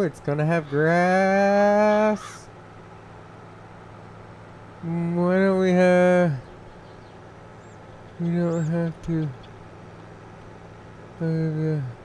It's gonna have grass. Why don't we have... We don't have to...